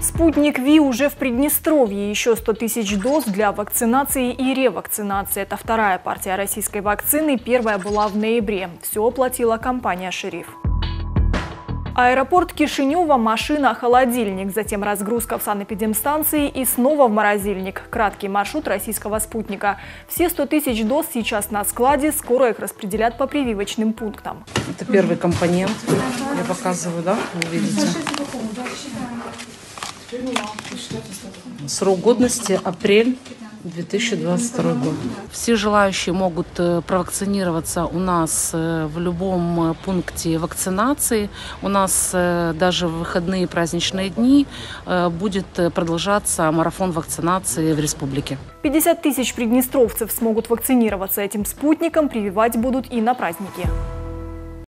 Спутник Ви уже в Приднестровье. Еще 100 тысяч доз для вакцинации и ревакцинации. Это вторая партия российской вакцины. Первая была в ноябре. Все оплатила компания «Шериф». Аэропорт Кишинева, машина, холодильник, затем разгрузка в санэпидемстанции и снова в морозильник. Краткий маршрут российского спутника. Все 100 тысяч доз сейчас на складе, скоро их распределят по прививочным пунктам. Это первый компонент, я показываю, да, вы видите. Срок годности апрель 2022 год. Все желающие могут провакцинироваться у нас в любом пункте вакцинации. У нас даже в выходные праздничные дни будет продолжаться марафон вакцинации в республике. 50 тысяч приднестровцев смогут вакцинироваться этим спутником, прививать будут и на праздники.